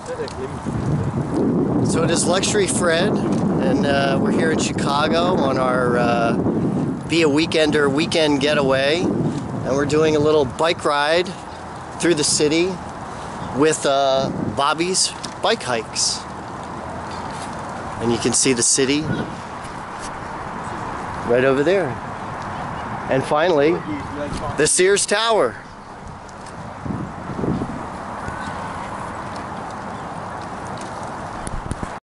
So it is Luxury Fred, and we're here in Chicago on our Be a Weekender weekend getaway, and we're doing a little bike ride through the city with Bobby's bike hikes. And you can see the city right over there. And finally, the Sears Tower.